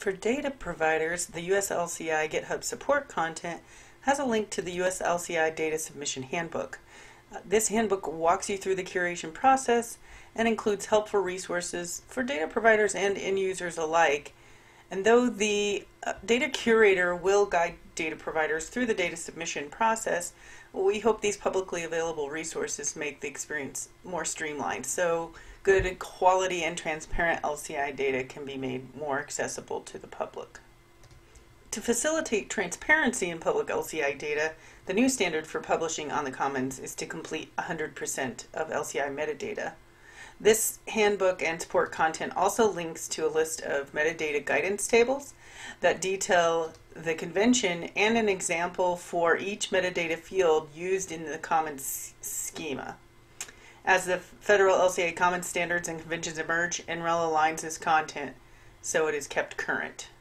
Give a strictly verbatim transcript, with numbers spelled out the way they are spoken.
For data providers, the U S L C I GitHub support content has a link to the U S L C I Data Submission Handbook. Uh, this handbook walks you through the curation process and includes helpful resources for data providers and end users alike. And though the uh, data curator will guide data providers through the data submission process, we hope these publicly available resources make the experience more streamlined, so good quality and transparent L C I data can be made more accessible to the public. To facilitate transparency in public L C I data, the new standard for publishing on the Commons is to complete one hundred percent of L C I metadata. This handbook and support content also links to a list of metadata guidance tables that detail the convention and an example for each metadata field used in the Commons schema. As the federal L C I Commons standards and conventions emerge, N R E L aligns this content so it is kept current.